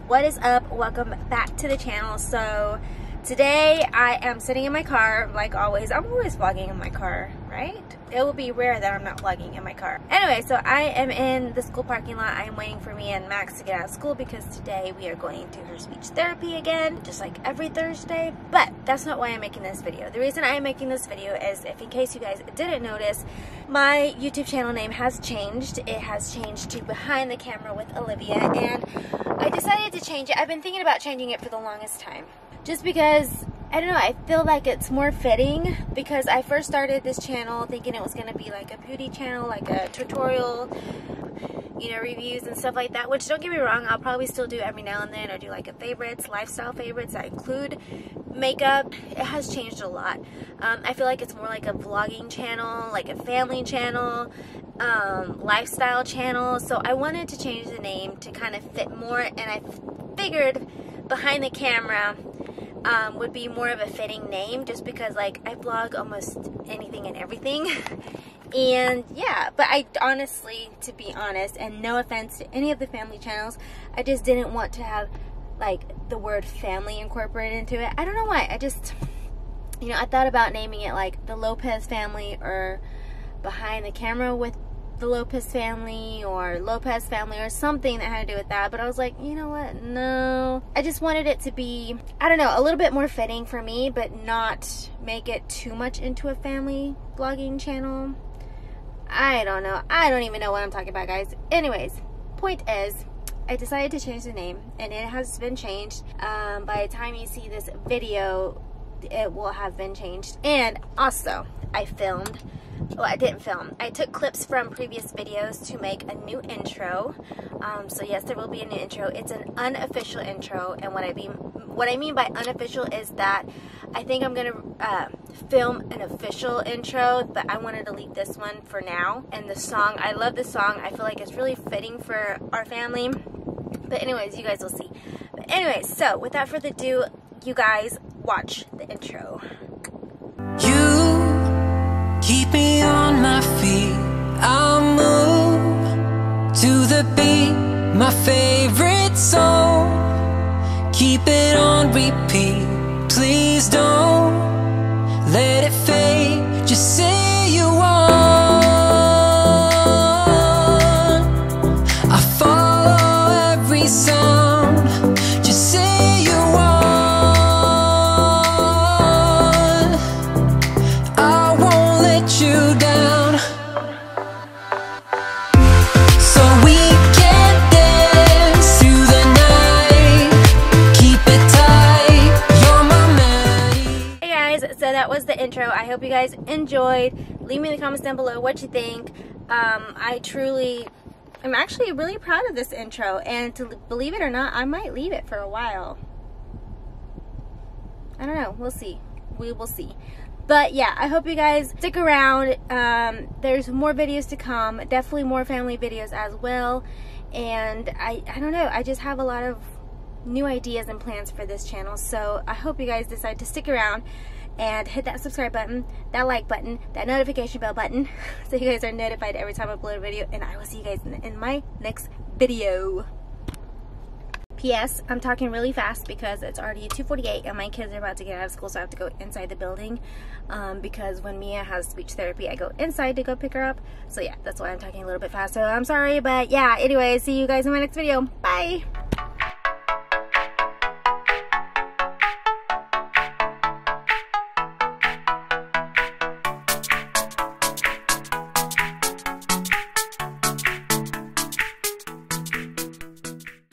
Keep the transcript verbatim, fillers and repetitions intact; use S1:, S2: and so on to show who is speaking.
S1: What is up? Welcome back to the channel. So today I am sitting in my car like always. I'm always vlogging in my car, right? It will be rare that I'm not vlogging in my car. Anyway, so I am in the school parking lot. I am waiting for me and Max to get out of school because today we are going to her speech therapy again, just like every Thursday. But that's not why I'm making this video. The reason I am making this video is, if in case you guys didn't notice, my YouTube channel name has changed. It has changed to Behind the Camera with Olivia, and I decided to change it. I've been thinking about changing it for the longest time, just because I don't know, I feel like it's more fitting, because I first started this channel thinking it was going to be like a beauty channel, like a tutorial, you know, reviews and stuff like that, which don't get me wrong, I'll probably still do every now and then, or do like a favorites, lifestyle favorites that include makeup. It has changed a lot. Um, I feel like it's more like a vlogging channel, like a family channel, um, lifestyle channel, so I wanted to change the name to kind of fit more, and I figured Behind the Camera Um, would be more of a fitting name, just because like I vlog almost anything and everything. And yeah, but I honestly, to be honest, and no offense to any of the family channels, I just didn't want to have like the word family incorporated into it. I don't know why. I just, you know, I thought about naming it like the Lopez family, or Behind the Camera with the Lopez family, or Lopez family, or something that had to do with that. But I was like, you know what, no, I just wanted it to be, I don't know, a little bit more fitting for me, but not make it too much into a family vlogging channel. I don't know, I don't even know what I'm talking about, guys. Anyways, point is, I decided to change the name, and it has been changed. Um, by the time you see this video, it will have been changed. And also, I filmed Well, I didn't film. I took clips from previous videos to make a new intro. Um, so yes, there will be a new intro. It's an unofficial intro, and what I mean, what I mean by unofficial is that I think I'm gonna uh, film an official intro, but I wanted to leave this one for now. And the song, I love this song. I feel like it's really fitting for our family. But anyways, you guys will see. But anyways, so without further ado, you guys watch the intro.
S2: You keep me on my feet, I'll move to the beat, my favorite song. Keep it on repeat, please don't let it fade, just say you want. I follow every sound, just say you want. You down, so we can dance through the night. Keep it tight, you're my melody.
S1: Hey guys, so that was the intro. I hope you guys enjoyed. Leave me in the comments down below what you think. Um, I truly, I'm actually really proud of this intro, and to believe it or not, I might leave it for a while. I don't know. We'll see. We will see. But yeah, I hope you guys stick around. Um, there's more videos to come, definitely more family videos as well. And I, I don't know, I just have a lot of new ideas and plans for this channel. So I hope you guys decide to stick around and hit that subscribe button, that like button, that notification bell button, so you guys are notified every time I upload a video. And I will see you guys in, in my next video. P S I'm talking really fast because it's already two forty-eight and my kids are about to get out of school, so I have to go inside the building, um, because when Mia has speech therapy, I go inside to go pick her up. So yeah, that's why I'm talking a little bit fast. So I'm sorry, but yeah, anyway, see you guys in my next video. Bye!